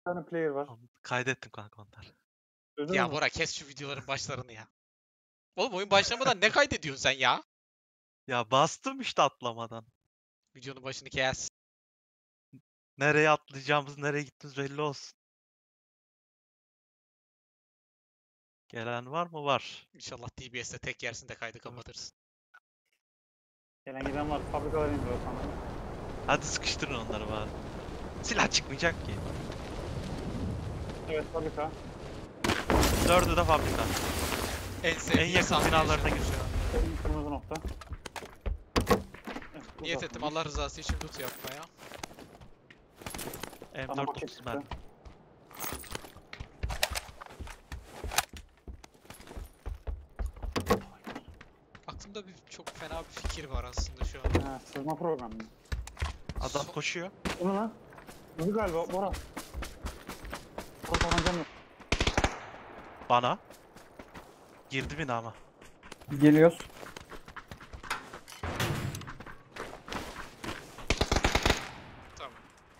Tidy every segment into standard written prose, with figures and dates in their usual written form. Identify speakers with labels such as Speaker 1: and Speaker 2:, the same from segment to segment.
Speaker 1: tane player var.
Speaker 2: Kaydettim kanka onları.
Speaker 1: Duydun
Speaker 3: Ya
Speaker 1: mu?
Speaker 3: Bora kes şu videoların başlarını ya. Oğlum oyun başlamadan ne kaydediyorsun sen ya?
Speaker 2: Ya bastım işte atlamadan.
Speaker 3: Videonun başını kes.
Speaker 2: Nereye atlayacağımız, nereye gittiğimiz belli olsun. Gelen var mı? Var.
Speaker 3: İnşallah DBS'de tek yersin de kaydı kapatırsın.
Speaker 1: Gelen giden var. Fabrikalar indiriyor sanırım.
Speaker 2: Hadi sıkıştırın onları bari. Silah çıkmayacak ki.
Speaker 1: Evet fabrika.
Speaker 2: 4'ü de fabrika.
Speaker 3: En
Speaker 2: En
Speaker 3: sevdiğim
Speaker 2: yakın
Speaker 3: sahne
Speaker 2: binalarına
Speaker 3: yaşadım.
Speaker 2: giriyor.
Speaker 1: Benim kırmızı nokta. Evet,
Speaker 3: Niyet
Speaker 1: uzak
Speaker 3: ettim
Speaker 1: olmuş.
Speaker 3: Allah rızası için loot yapmaya.
Speaker 1: Bana
Speaker 2: M4
Speaker 1: paket
Speaker 2: 30
Speaker 1: çıktı.
Speaker 2: ben.
Speaker 3: Aklımda çok fena bir fikir var aslında şu an.
Speaker 1: Ha, sızma programı.
Speaker 2: Adam koşuyor.
Speaker 1: Bunu lan. Hızlı galiba Bora. Bora tabancam yok.
Speaker 2: Bana. Girdi bina ama.
Speaker 4: Geliyoruz.
Speaker 3: Tamam.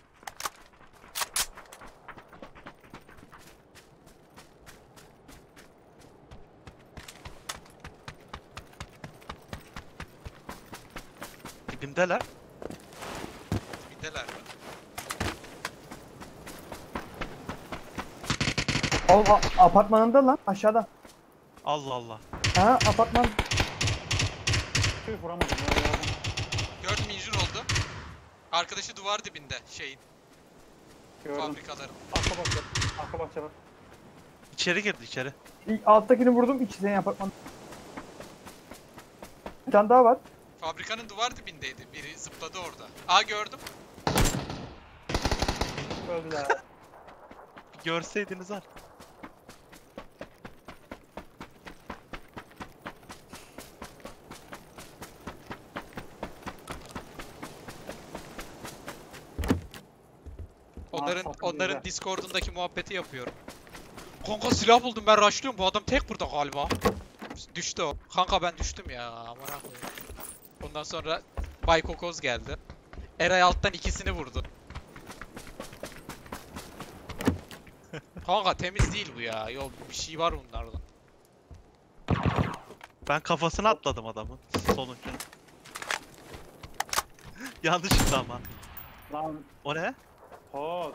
Speaker 2: Dibimdeler.
Speaker 3: Bindeler mi?
Speaker 4: Oğlum apartmanında lan aşağıda.
Speaker 2: Allah Allah.
Speaker 4: Ha apartman.
Speaker 1: Tüh vuramadım ya. yardım.
Speaker 3: Gördüm injur oldu. Arkadaşı duvar dibinde şeyin
Speaker 1: Gördüm.
Speaker 3: fabrikaların.
Speaker 1: Arka bahçe. Arka bahçe var.
Speaker 2: İçeri girdi içeri.
Speaker 4: Alttakini vurdum ikisi senin apartman. Bir tane daha var.
Speaker 3: Fabrikanın duvar dibindeydi. Biri zıpladı orada. Aa gördüm.
Speaker 1: Öldüler.
Speaker 2: Bir görseydiniz var.
Speaker 3: Onların
Speaker 1: güzel.
Speaker 3: Discord'undaki muhabbeti yapıyorum. Kanka silah buldum ben rushlıyorum. Bu adam tek burada galiba. Düştü o. Kanka ben düştüm ya. Aman koyayım. Ondan sonra Bay Kokoz geldi. Eray alttan ikisini vurdu. Kanka temiz değil bu ya. Yok bir şey var bunlarda.
Speaker 2: Ben kafasına atladım adamın. Sonuncunun. Yanlışlıkla ama.
Speaker 1: Lan.
Speaker 2: O ne?
Speaker 1: Hoz.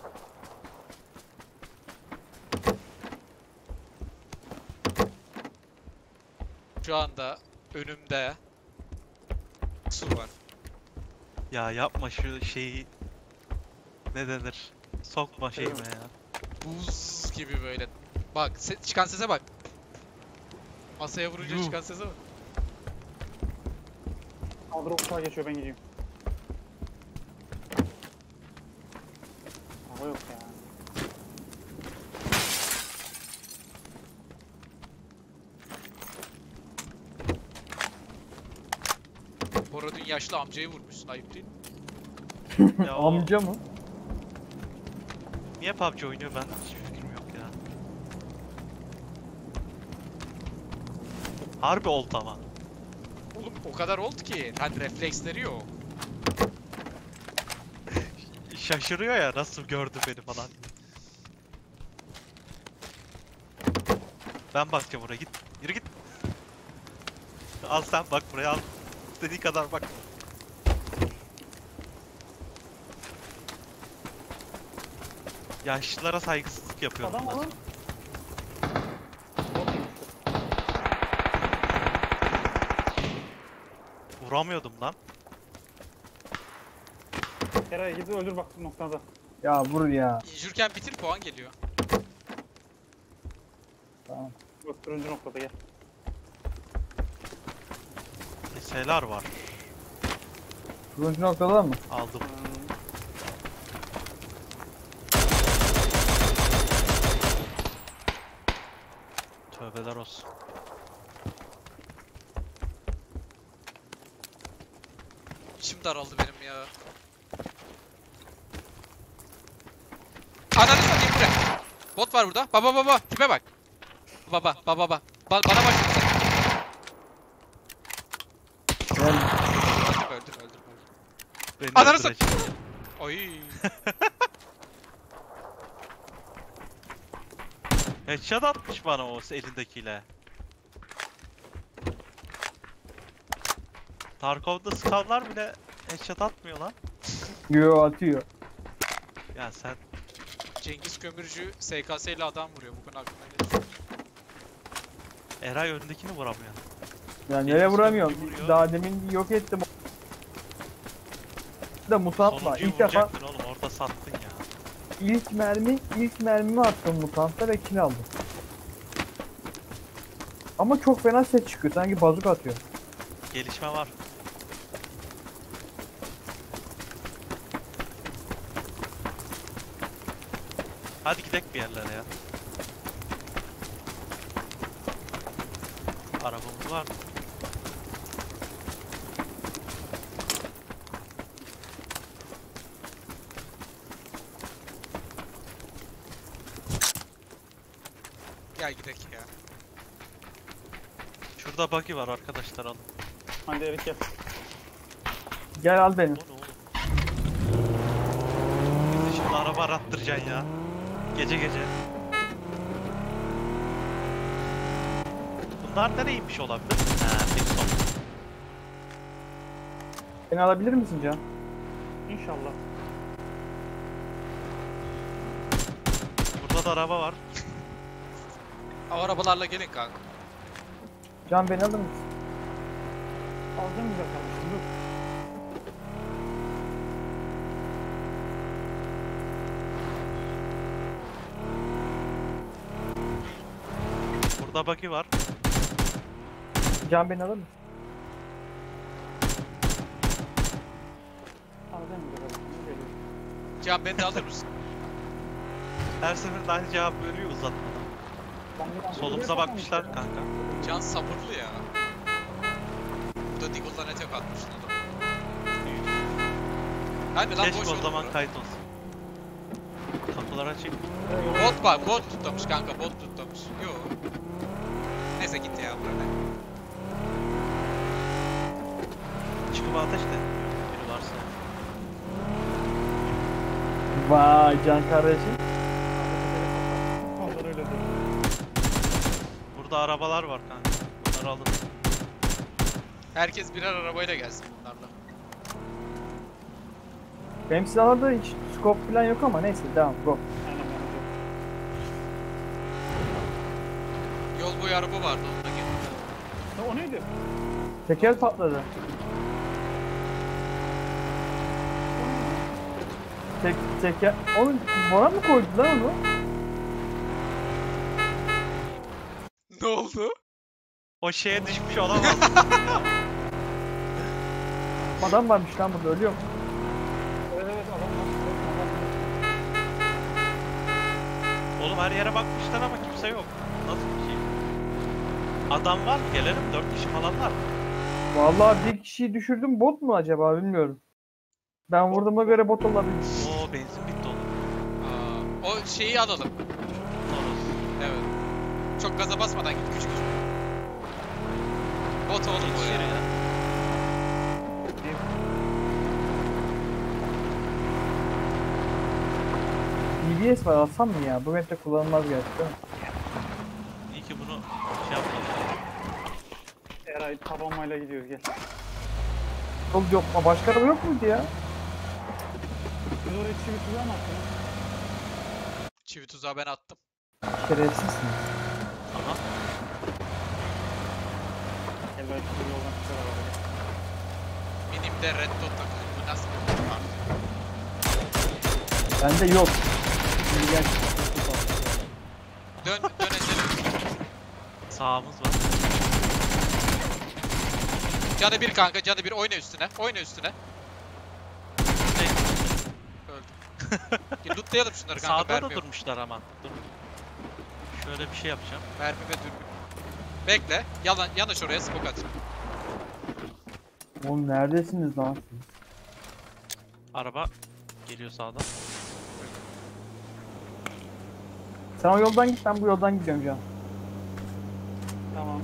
Speaker 3: Şu anda önümde su var.
Speaker 2: Ya yapma şu şeyi. Ne denir? Sokma şeyime ya.
Speaker 3: Buz gibi böyle. Bak çıkan sese bak. Masaya vurunca
Speaker 2: Yuh.
Speaker 3: çıkan sese bak.
Speaker 1: Kaldır uçağa geçiyor ben gideyim. Hava yok ya.
Speaker 3: Bora dün yaşlı amcayı vurmuşsun ayıp değil mi?
Speaker 2: Ya o
Speaker 4: Amca mı?
Speaker 2: niye PUBG oynuyor ben hiç fikrim yok ya. Harbi old ama.
Speaker 3: Oğlum o kadar oldu ki. Hani refleksleri yok.
Speaker 2: Şaşırıyor ya nasıl gördü beni falan. Ben bakacağım oraya git. Yürü git. Al sen bak buraya al. İstediği kadar bak. Yaşlılara saygısızlık yapıyorum
Speaker 1: Adam
Speaker 2: ben.
Speaker 1: alın. Bot yemiştir.
Speaker 2: Vuramıyordum lan.
Speaker 1: Eray gidip öldür bak noktada.
Speaker 4: Ya vur ya.
Speaker 3: İnjurken bitir puan geliyor.
Speaker 4: Tamam.
Speaker 1: Bak turuncu noktada gel.
Speaker 2: SLR var.
Speaker 4: Turuncu noktada mı?
Speaker 2: Aldım. Tövbeler olsun.
Speaker 3: İçim daraldı benim ya. Ananı satayım buraya. Bot var burada. Baba baba. Tipe bak. Baba baba baba. Bana başladı sen.
Speaker 4: Gel.
Speaker 3: Öldüm.
Speaker 2: Beni
Speaker 3: Ananı
Speaker 2: öldürecek.
Speaker 3: Oy.
Speaker 2: Headshot atmış bana o elindekiyle. Tarkov'da skallar bile headshot atmıyor lan.
Speaker 4: Yo atıyor.
Speaker 2: Ya sen
Speaker 3: Cengiz Kömürcü SKS ile adam vuruyor. Bugün aklıma geldi.
Speaker 2: Eray öndekini vuramıyor.
Speaker 4: Ya
Speaker 2: Benim
Speaker 4: nereye vuramıyorum?
Speaker 2: sözümü vuruyor.
Speaker 4: Daha demin yok ettim. Da mutantla.
Speaker 2: Sonuncuyu
Speaker 4: İlk defa
Speaker 2: vuracaktın oğlum, orada sattın ya.
Speaker 4: ilk mermimi attım mutantla ve kill aldım. Ama çok fena ses çıkıyor. Sanki bazuk atıyor.
Speaker 2: Gelişme var. Hadi gidelim bir yerlere ya. Arabamız var mı?
Speaker 3: Gel gidelim ya.
Speaker 2: Şurada buggy var arkadaşlar, alın.
Speaker 1: Hadi Erik gel.
Speaker 4: Gel al beni.
Speaker 2: O ne oğlum? Bizi şimdi araba arattıracaksın ya. Gece gece. Bunlar nereymiş olabilir? Ha, Pixel.
Speaker 4: Beni alabilir misin Can?
Speaker 1: İnşallah.
Speaker 2: Burada da araba var.
Speaker 3: O arabalarla gelin kanka.
Speaker 4: Can beni alır mısın?
Speaker 1: Aldım güzel kardeşim dur.
Speaker 2: Burada buggy var.
Speaker 4: Can beni alır mısın?
Speaker 1: Aldım güzel kardeşim. Geliyorum.
Speaker 3: Can beni de alır mısın?
Speaker 2: Her seferinde aynı cevap veriyor uzatmadan.
Speaker 1: Ben bir anda
Speaker 2: Solumuza
Speaker 1: buraya
Speaker 2: bakmışlar
Speaker 1: bakmamışlar ya.
Speaker 2: kanka.
Speaker 3: Can sabırlı ya. Burada Deagle'dan atak atmıştı adam. Hadi lan
Speaker 2: Keşke
Speaker 3: boş
Speaker 2: o
Speaker 3: olur
Speaker 2: zaman
Speaker 3: bura.
Speaker 2: kayıt olsun. Kapılar açık.
Speaker 3: Bot var, bot tutlamış kanka, bot tutlamış. Yo. Neyse git ya burada.
Speaker 2: Çıkıp ateş de. Biri varsa.
Speaker 4: Vay Can kardeşim.
Speaker 1: Onlar öyle diyor.
Speaker 2: Burada arabalar var kanka. Bunları alın.
Speaker 3: Herkes birer arabayla gelsin bunlarla.
Speaker 4: Benim silahlarda hiç scope falan yok ama neyse devam go.
Speaker 1: Aynen ben de.
Speaker 3: Yol boyu araba vardı, onunla gelin.
Speaker 1: Ya o neydi?
Speaker 4: Teker patladı. Teker... Oğlum Bora mı koydu lan onu?
Speaker 3: Ne oldu?
Speaker 2: O şeye düşmüş olamaz.
Speaker 4: Adam varmış lan burada ölüyor mu?
Speaker 1: Evet evet adam var. Adam var.
Speaker 2: Oğlum her yere bakmışlar ama kimse yok. Nasıl bir şey? Adam var mı? Gelelim, 4 kişi falan var mı?
Speaker 4: Vallahi bir kişiyi düşürdüm bot mu acaba bilmiyorum. Ben vurduğuma göre bot olabilir.
Speaker 2: Oo, benzin bitti oğlum.
Speaker 3: Aa, o şeyi alalım.
Speaker 2: Toros.
Speaker 3: Evet. Çok gaza basmadan git, küçük küçük. Bot oğlum o
Speaker 2: Yetişir
Speaker 3: ya.
Speaker 2: ya.
Speaker 4: DBS var alsam mı ya? Bu map'te kullanılmaz gerçekten.
Speaker 2: İyi ki bunu şey yapmadım.
Speaker 1: Eray tabanmayla gidiyoruz gel.
Speaker 4: Yol yok mu? Başka araba yok muydu ya?
Speaker 1: Biz oraya çivi tuzağı mı attınız?
Speaker 3: Çivi tuzağı ben attım.
Speaker 4: Şerefsizsin.
Speaker 2: Aha.
Speaker 1: Gel belki bu yoldan çıkar araba.
Speaker 3: Minimde red dot takılıyor. Bu nasıl bir kart?
Speaker 4: Bende yok. Şimdi gel.
Speaker 3: Dönelim.
Speaker 2: Sağımız var.
Speaker 3: Canı bir kanka, canı bir. Oyna üstüne. Oyna üstüne.
Speaker 2: Şey,
Speaker 3: Öldü. Lootlayalım şunları kanka.
Speaker 2: sağda da
Speaker 3: Mermi yok.
Speaker 2: durmuşlar ama. Dur. Şöyle bir şey yapacağım.
Speaker 3: Mermi ve dürbün. Bekle. Yanaş oraya, smoke at.
Speaker 4: Oğlum neredesiniz lan siz?
Speaker 2: Araba geliyor sağdan.
Speaker 4: Sen o yoldan git ben bu yoldan gidiyorum Can.
Speaker 1: Tamam.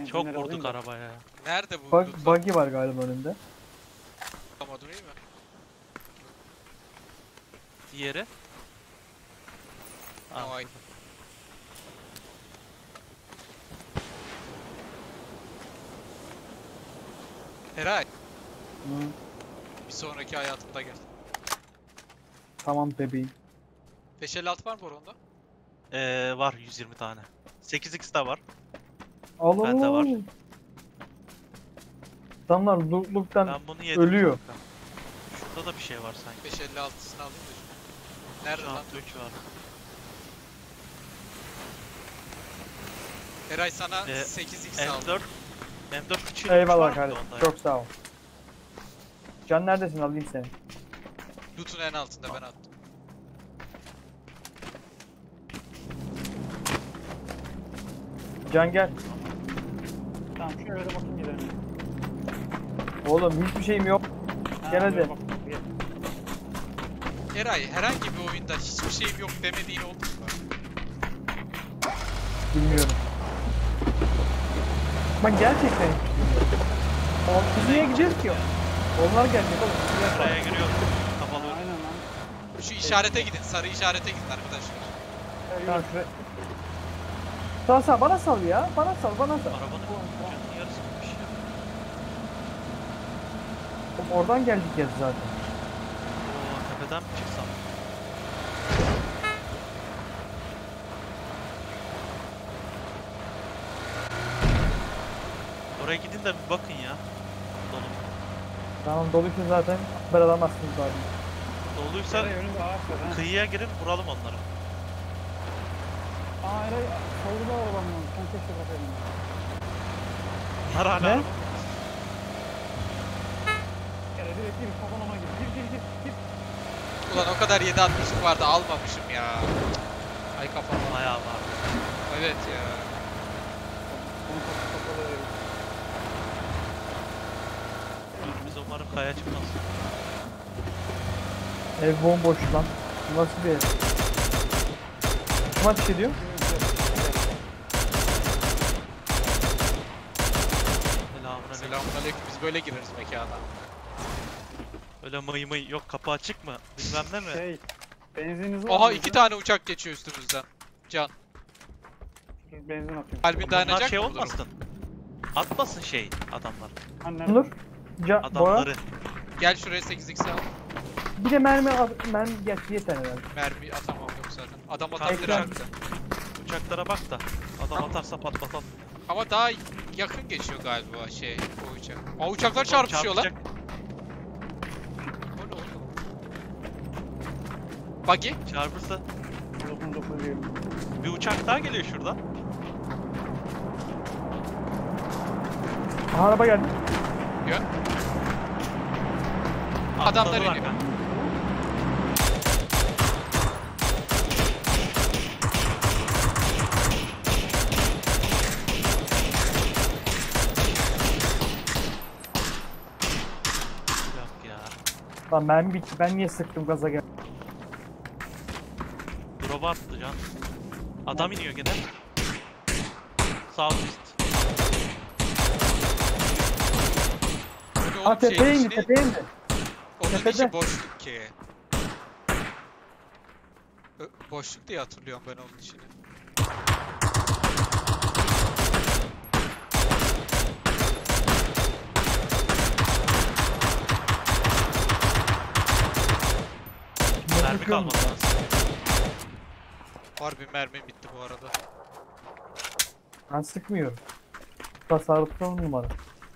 Speaker 1: benzinleri
Speaker 2: Çok
Speaker 1: alayım
Speaker 2: vurduk
Speaker 1: da.
Speaker 2: arabaya.
Speaker 3: Nerede bu
Speaker 4: Bug,
Speaker 3: loot?
Speaker 4: buggy var galiba önünde.
Speaker 3: Bakamadım, iyi mi?
Speaker 2: Diğeri. Aa,
Speaker 3: Vay. Eray,
Speaker 4: Hı,
Speaker 3: bir sonraki hayatımda gel.
Speaker 4: tamam bebeğim.
Speaker 3: 556 var mı onda?
Speaker 2: Var 120 tane. 8x de var.
Speaker 4: Al
Speaker 2: Bende
Speaker 4: al
Speaker 2: var.
Speaker 4: al. Adamlar lootluktan
Speaker 2: Ben bunu yedim.
Speaker 4: ölüyor.
Speaker 2: kanka. Şurada da bir şey var sanki.
Speaker 3: 556'sını alayım da şunu. Nerede
Speaker 2: Şu
Speaker 3: lan?
Speaker 2: an 3 var.
Speaker 3: Eray sana
Speaker 2: Ee,
Speaker 3: 8x aldım.
Speaker 2: M4. M4 küçüğü
Speaker 4: Eyvallah
Speaker 2: var
Speaker 4: kardeşim.
Speaker 2: onda ya.
Speaker 4: Çok sağ ol. Can neredesin, alayım seni.
Speaker 3: Loot'un en altında ben attım.
Speaker 4: Can gel.
Speaker 1: Tamam şöyle de bakayım gidelim.
Speaker 4: Oğlum hiçbir şeyim yok.
Speaker 1: Ha,
Speaker 4: Gel hadi.
Speaker 1: böyle bak, gel.
Speaker 3: Eray, herhangi bir oyunda hiçbir şeyim yok demediğin oldu mu?
Speaker 4: Bilmiyorum. Ben gerçekten hiç bilmiyorum. Biz niye gideceğiz ki? Onlar gelecek oğlum. Biz niye
Speaker 2: Buraya
Speaker 4: yapalım?
Speaker 2: giriyor. Kapalı.
Speaker 1: Aynen lan.
Speaker 3: Şu işarete gidin, sarı işarete gidin arkadaşlar.
Speaker 4: Tamam şuraya. Sağ bana sal ya. Bana sal.
Speaker 2: Arabanın canının yarısı gitmiş ya.
Speaker 4: Oğlum oradan geldik ya zaten.
Speaker 2: Oo, tepeden mi çıksam? Oraya gidin de bir bakın ya. Dolu.
Speaker 4: Tamam doluysa zaten haber alamazsınız zaten.
Speaker 2: Doluysa
Speaker 1: Eray önünde ağaç var ha.
Speaker 2: kıyıya girin vuralım onları.
Speaker 1: Aa Eray solda arabanın olmuş. Sen keşke bakaydın.
Speaker 2: Bunlar hala
Speaker 4: Ne?
Speaker 2: araba.
Speaker 1: Eray direkt gir kafan ona gir. Gir.
Speaker 3: Ulan o kadar 7.62 vardı, almamışım ya. Ay kafam.
Speaker 2: Bayağı var.
Speaker 3: Evet ya.
Speaker 1: Onu kapalı.
Speaker 2: Biz umarım kaya çıkmaz.
Speaker 4: Ev bomboş lan. Bu nasıl bir ev? Kim ateş ediyor?
Speaker 2: Selamünaleyküm.
Speaker 3: Selamünaleyküm. Biz böyle gireriz mekana.
Speaker 2: Öyle mıy mıy yok kapı açık mı? Bilmem ne mi?
Speaker 1: Şey, benzininiz var
Speaker 3: Oha
Speaker 1: mı
Speaker 3: 2
Speaker 1: bizde?
Speaker 3: tane uçak geçiyor üstümüzden. Can.
Speaker 1: Benzin atıyorum.
Speaker 3: Kalbin
Speaker 2: Bunlar
Speaker 3: dayanacak
Speaker 2: şey
Speaker 3: mı bu durum?
Speaker 2: olmasın. Atmasın şey adamlar.
Speaker 1: Annem.
Speaker 4: Nur. Bora.
Speaker 2: Adamları.
Speaker 3: Gel şuraya 8x al.
Speaker 4: Bir de mermi gerçi yeter herhalde.
Speaker 3: Mermi atamam yok zaten. Adam
Speaker 2: Kanka,
Speaker 3: atabilir
Speaker 4: ekran.
Speaker 3: hakikaten.
Speaker 2: Uçaklara bak da. Adam atarsa patlatalım.
Speaker 3: Ama daha yakın geçiyor galiba şey o uçak. Aa uçaklar çarpışıyor lan.
Speaker 2: Çarpacak.
Speaker 3: O ne oğlum? Buggy.
Speaker 2: Çarpırsa.
Speaker 1: 99 diyorum.
Speaker 2: Bir uçak daha geliyor şuradan.
Speaker 4: Aha, araba geldi.
Speaker 3: Yok. Adamlar
Speaker 2: Atladılar
Speaker 3: iniyor.
Speaker 2: kanka. Yok ya.
Speaker 4: Lan mermi bitti. Ben niye sıktım gaza gel.
Speaker 2: Drop'a attı can. Adam iniyor gene. Sağ üst.
Speaker 3: O ne
Speaker 4: Ha
Speaker 3: oğlum
Speaker 4: tepeye
Speaker 3: şeyin
Speaker 4: indi,
Speaker 3: içine.
Speaker 4: tepeye indi.
Speaker 3: Onun
Speaker 4: tepede.
Speaker 3: içi boşluk ki. Boşluk diye hatırlıyorum ben onun içini.
Speaker 2: Mermi kalmadı.
Speaker 3: Harbi mermim bitti bu arada.
Speaker 4: Ben sıkmıyorum. Tasarruflu numara.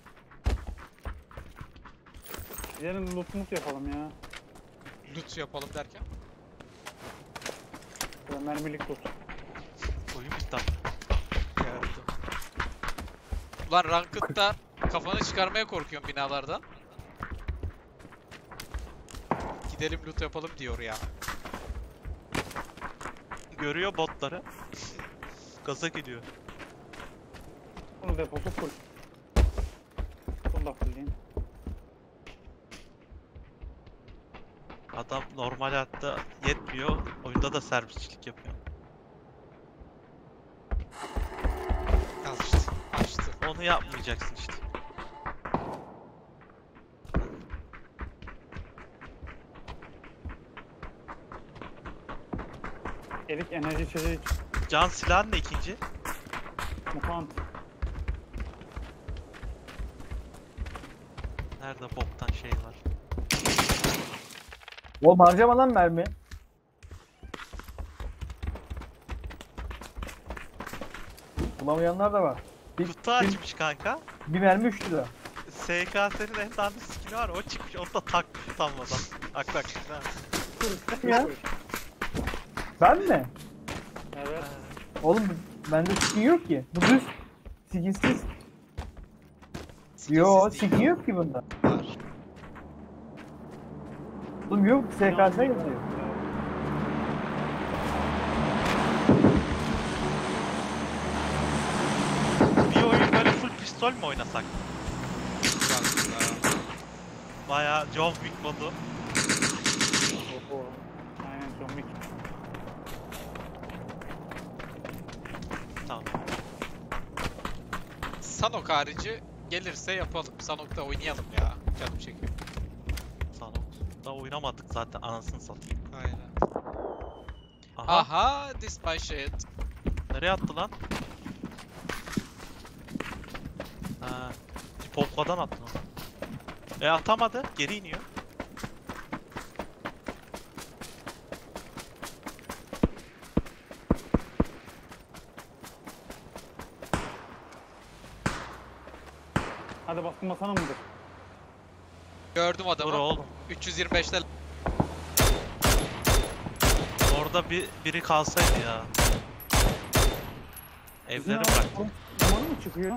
Speaker 1: Yarın loot yapalım ya.
Speaker 3: Loot yapalım derken.
Speaker 1: Böyle mermilik loot.
Speaker 2: Oyun bitti abi.
Speaker 3: Yardım. Ulan Ranked'da kafanı çıkarmaya korkuyorum binalardan. Gidelim loot yapalım diyor ya.
Speaker 2: Görüyor botları. Gaza gidiyor.
Speaker 1: Bunu deposu full. Bunu da fulleyim.
Speaker 2: Adam normal hayatta yetmiyor. Oyunda da servisçilik yapıyor.
Speaker 3: Al işte. Açtı.
Speaker 2: Onu Bunu yapmayacaksın işte.
Speaker 1: Erik enerji içeceği iç.
Speaker 2: Can silahın ne ikinci?
Speaker 1: Mutant.
Speaker 2: Nerede boktan şey var?
Speaker 4: Oğlum harcama lan mermi. Bulamayanlar da var.
Speaker 2: Kutu açmış kanka.
Speaker 4: Bir mermi 3 lira.
Speaker 2: SKS'nin en dandik skin'i var, o çıkmış, onu da takmış utanmadan. Bak ha.
Speaker 4: Ya. Ben mi?
Speaker 1: Evet.
Speaker 4: Oğlum bende skin yok ki. Bu düz. Skinsiz. Yo
Speaker 3: Skinsiz
Speaker 4: skin
Speaker 3: değil.
Speaker 4: yok ki bunda.
Speaker 3: Var.
Speaker 4: Oğlum yok SKS yazıyor.
Speaker 2: Bir oyun böyle full pistol mü oynasak?
Speaker 3: Aslında.
Speaker 2: Bayağı John Wick modu.
Speaker 1: Oho. Aynen John Wick.
Speaker 2: Tamam.
Speaker 3: Sanok harici gelirse yapalım. Sanok'ta oynayalım ya. Canım çekiyor.
Speaker 2: Sanok'ta oynamadık zaten, anasını satayım.
Speaker 3: Aynen.
Speaker 2: Aha.
Speaker 3: Aha, this my shit.
Speaker 2: Nereye attı lan? Ha. Polka'dan attı onu. Atamadı. Geri iniyor.
Speaker 1: Hadi baskın masana mıdır?
Speaker 3: Gördüm
Speaker 2: Dur
Speaker 3: adamı.
Speaker 2: oğlum.
Speaker 3: 325'te
Speaker 2: Orada biri kalsaydı ya. Evleri bıraktım.
Speaker 1: Dumanı mı çıkıyor?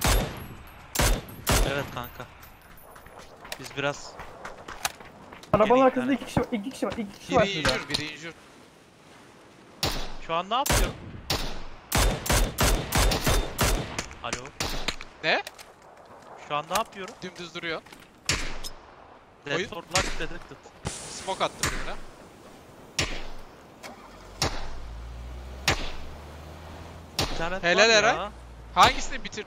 Speaker 2: Evet kanka. Biz biraz
Speaker 4: Arabanın
Speaker 2: Geri
Speaker 4: arkasında
Speaker 2: git,
Speaker 4: 2 kişi var. 2 kişi var. 2 kişi var
Speaker 3: biri
Speaker 4: şurada.
Speaker 3: injur, biri injur.
Speaker 2: şu an ne yapıyorum? Alo.
Speaker 3: Ne?
Speaker 2: Şu an ne yapıyorum?
Speaker 3: Dümdüz duruyor. Oyun-
Speaker 2: Retorlar predicted.
Speaker 3: Smoke attım birine.
Speaker 2: İnternet
Speaker 3: Helal
Speaker 2: var
Speaker 3: Eray.
Speaker 2: ya.
Speaker 3: Hangisini bitir?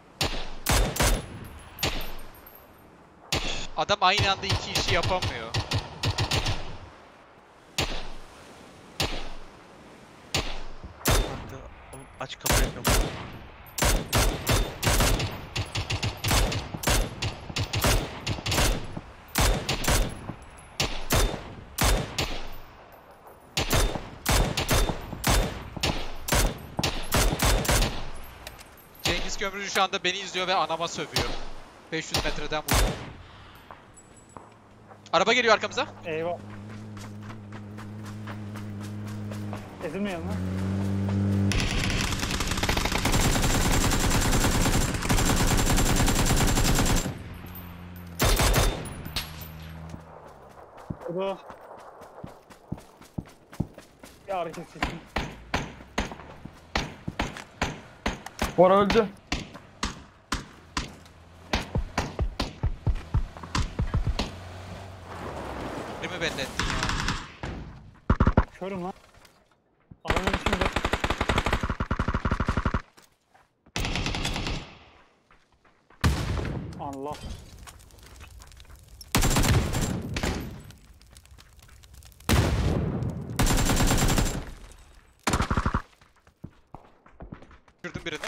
Speaker 3: Adam aynı anda iki işi yapamıyor.
Speaker 2: Kanka, oğlum aç kapıyı yapıyorum.
Speaker 3: Cengiz Kömürcü şu anda beni izliyor ve anama sövüyor. 500 metreden vurdu. Araba geliyor arkamıza.
Speaker 1: Eyvah. Ezilmeyelim lan. Bu. Bir hareket seçin.
Speaker 4: Bora öldü.
Speaker 3: Kimi belli ettin ya?
Speaker 1: Körüm lan. Adamın içinde. Allah.
Speaker 3: Düşürdüm birini.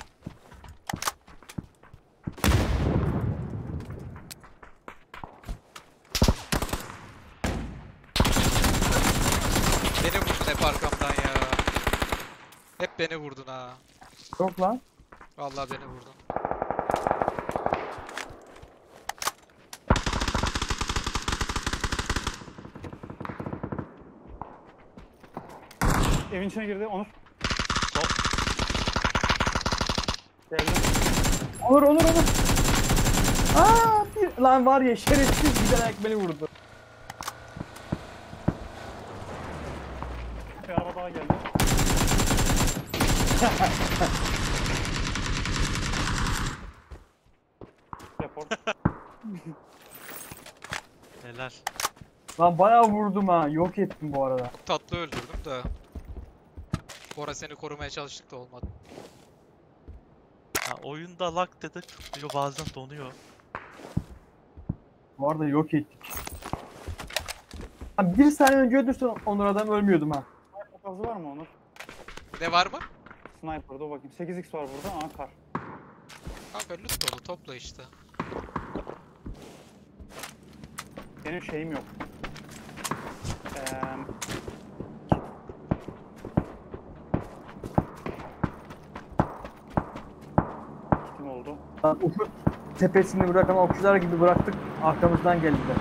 Speaker 3: Beni vurdun hep arkamdan ya. Hep beni vurdun ha.
Speaker 4: Yok lan.
Speaker 3: Vallahi beni vurdun.
Speaker 1: Evin içine girdi Onur.
Speaker 2: Sol.
Speaker 1: Geldi.
Speaker 4: Onur. Lan var ya şerefsiz giderek beni vurdu.
Speaker 1: Bir araba daha geldi. Report.
Speaker 2: Helal.
Speaker 4: Lan bayağı vurdum ha. Yok ettim bu arada.
Speaker 3: Tatlı öldürdüm de. Bora seni korumaya çalıştık da olmadı.
Speaker 2: Ha, oyunda lag dedi tutuyor bazen donuyor.
Speaker 4: Bu arada yok ettik. Abi bir saniye önce öldürsen Onur adam ölmüyordum ha.
Speaker 1: Sniper fazla var mı Onur?
Speaker 3: Ne var mı?
Speaker 1: Sniper dur bakayım. 8x var burada. Aa kar.
Speaker 3: Kanka loot dolu topla işte.
Speaker 1: Benim şeyim yok. Kitim oldu.
Speaker 4: Lan Uhud tepesini bırakan okçular gibi bıraktık. Arkamızdan geldiler.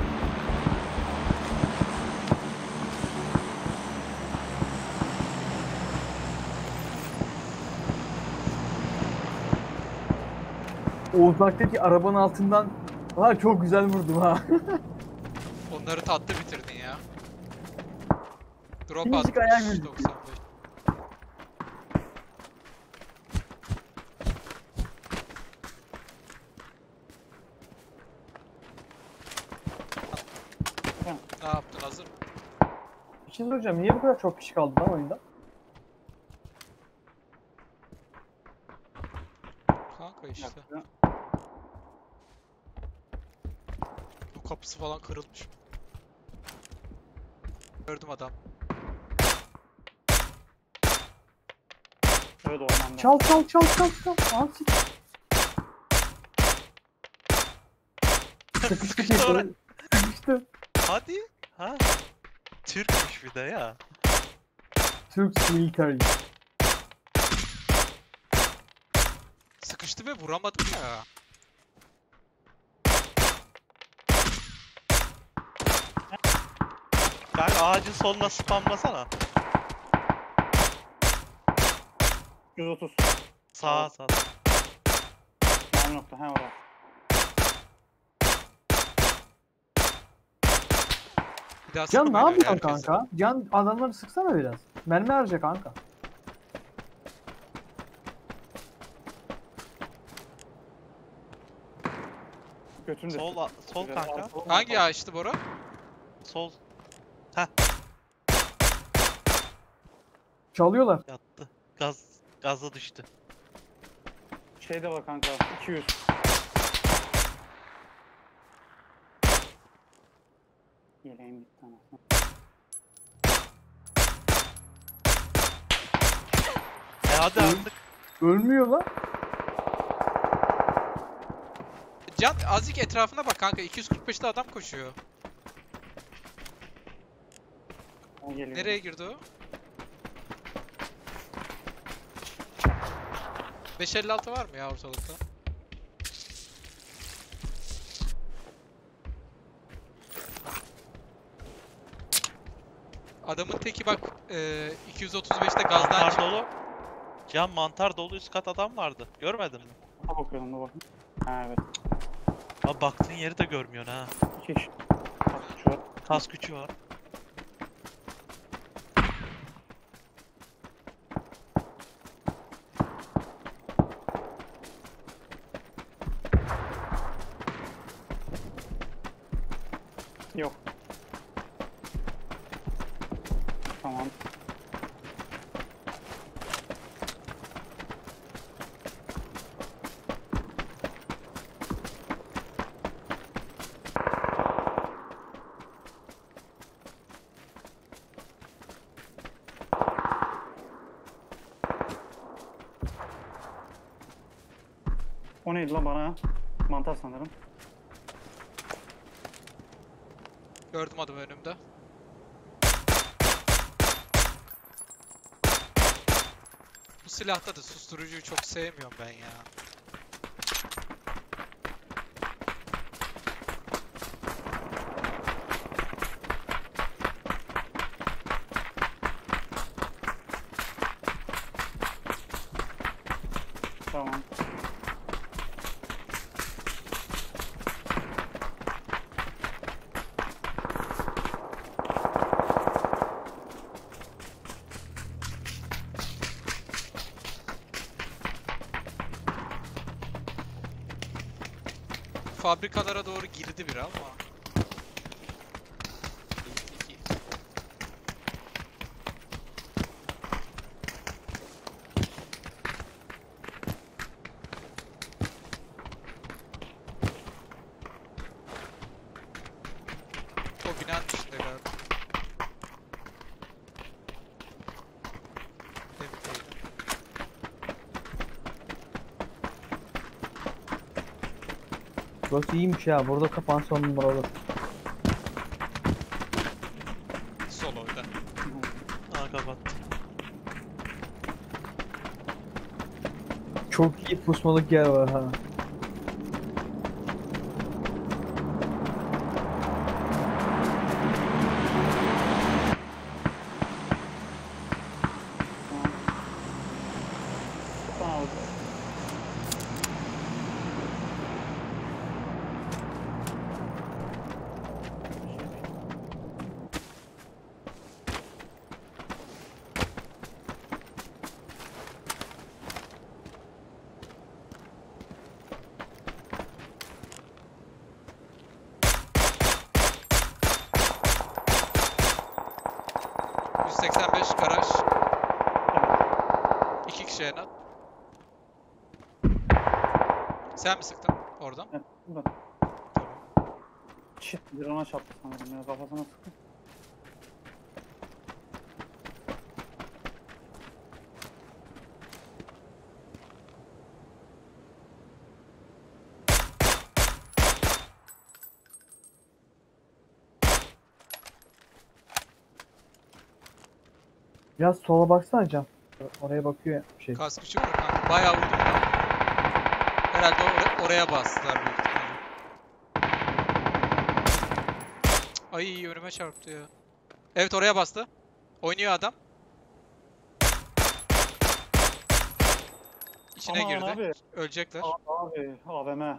Speaker 4: O uzaktaki arabanın altından var çok güzel vurdum ha.
Speaker 3: Onları tatlı bitirdin ya. Drop
Speaker 4: Minicik
Speaker 3: atmış
Speaker 4: ayak müziği.
Speaker 3: 95. Ne yaptın, hazır mı?
Speaker 4: Bir şey soracağım. Niye bu kadar çok kişi kaldı lan oyunda?
Speaker 3: Kanka
Speaker 1: Bir
Speaker 3: işte.
Speaker 1: dakika.
Speaker 3: Bu kapısı falan kırılmış. Gördüm adam.
Speaker 1: Evet ormanda.
Speaker 4: Çal. Al sik. Sıkıştık
Speaker 2: Sonra-
Speaker 4: yukarı. Sıkıştı.
Speaker 2: Hadi. Ha. Türkmüş bir de ya.
Speaker 4: Türk military.
Speaker 3: Sıkıştı ve vuramadım ya.
Speaker 2: Kanka ağacın soluna spamlasana.
Speaker 1: 130.
Speaker 2: Sağa sağ.
Speaker 1: Mavi nokta. He orada.
Speaker 3: Bir daha
Speaker 4: Can ne
Speaker 3: sıkamayın
Speaker 4: yapıyorsun
Speaker 3: herkese.
Speaker 4: kanka? Can adamları sıksana biraz. Mermi harca kanka.
Speaker 1: Götünü de
Speaker 2: Sol
Speaker 1: sık.
Speaker 2: sol
Speaker 1: Biraz
Speaker 2: kanka.
Speaker 1: al, sol,
Speaker 3: Hangi
Speaker 1: al.
Speaker 3: ağaçtı Bora?
Speaker 2: Sol
Speaker 4: Çalıyorlar.
Speaker 2: yattı. Gaza düştü.
Speaker 1: Şeyde var kanka. 200. Yeleğim gitti anasını.
Speaker 2: Hadi artık.
Speaker 4: Ölmüyor lan.
Speaker 3: Can azıcık etrafına bak kanka, 245'te adam koşuyor.
Speaker 1: O geliyor.
Speaker 3: Nereye girdi o? 556 var mı ya ortalıkta? Adamın teki bak 235'te gazdan
Speaker 2: Mantar
Speaker 3: çıktı.
Speaker 2: dolu. Can mantar dolu üst kat adam vardı. Görmedin mi?
Speaker 1: Ha bakıyorum da bakayım. Ha evet.
Speaker 2: Ha baktığın yeri de görmüyorsun ha.
Speaker 1: 2 kişi. Bak şu var.
Speaker 2: Kas gücü var.
Speaker 1: Yok. Tamam. O neydi lan bana? Mantar sanırım.
Speaker 3: Gördüm adamı önümde. Bu silahta da susturucuyu çok sevmiyorum ben ya.
Speaker 1: Tamam.
Speaker 3: Fabrikalara doğru girdi biri ama. İyi. binanın içinde galiba. Emin değilim.
Speaker 4: Burası iyiymiş ya. Burada kapansa 10 numara olur.
Speaker 3: Sol orada.
Speaker 2: Aa kapattı.
Speaker 4: Çok iyi pusmalık yer var ha.
Speaker 1: Tamam abi.
Speaker 3: Hı. 185 garaj. 2 kişi en az. Sen mi sıktın oradan?
Speaker 1: Evet, buradan.
Speaker 3: Tamam.
Speaker 1: Shit, bir ona çarptı sanırım ya, kafasına sıktı.
Speaker 4: Biraz sola baksana Can. Oraya bakıyor ya şey.
Speaker 3: Kaskı çıktı kanka. Bayağı vurdum lan. Herhalde oraya bastılar büyük ihtimalle. Cık, ay önüme çarptı ya. Evet oraya bastı. Oynuyor adam. İçine
Speaker 1: Aman
Speaker 3: girdi.
Speaker 1: abi.
Speaker 3: Ölecekler.
Speaker 1: Abi AVM.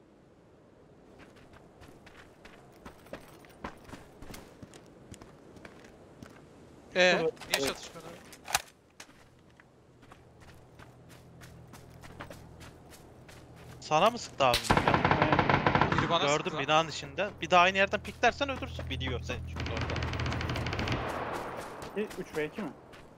Speaker 3: Niye çatışmıyorlar?
Speaker 2: Sana mı sıktı abi?
Speaker 3: Biri bana
Speaker 2: Gördüm
Speaker 3: sıktı lan.
Speaker 2: binanın içinde. Bir daha aynı yerden piklersen ölürsün. Biliyor sen çünkü orada.
Speaker 1: 3 ve 2 mi?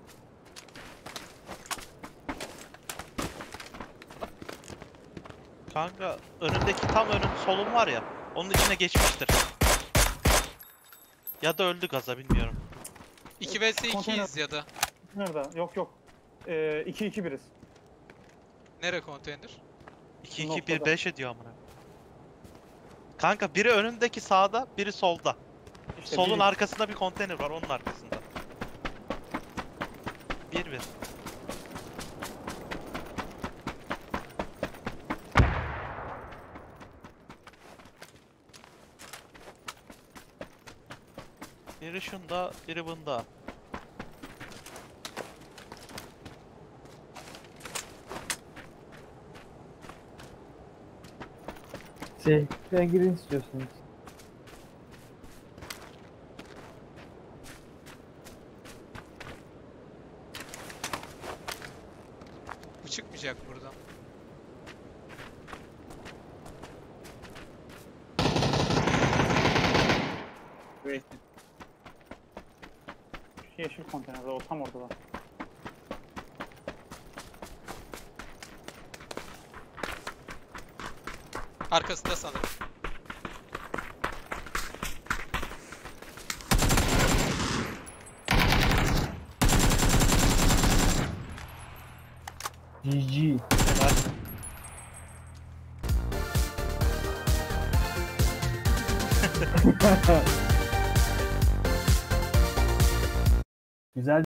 Speaker 2: Kanka önündeki tam solun var ya. Onun içine geçmiştir. Ya da öldü gaza bilmiyorum.
Speaker 3: 2 vs
Speaker 1: Konteyner.
Speaker 3: 2'yiz ya da.
Speaker 1: Nerede? Yok yok. 2-2 biriz.
Speaker 3: Nere konteyner?
Speaker 2: 2-2-1-5 ediyor amına. Kanka biri önündeki sağda, biri solda.
Speaker 1: İşte
Speaker 2: Solun
Speaker 1: bir-
Speaker 2: arkasında bir konteyner var, onun arkasında. 1-1. Biri şunda, biri bunda.
Speaker 4: Seyirciye girin istiyorsunuz.
Speaker 3: Bu çıkmayacak buradan.
Speaker 1: Yeşil konteynerde, o tam orada.
Speaker 3: Arkasında sanırım.
Speaker 4: GG. Güzel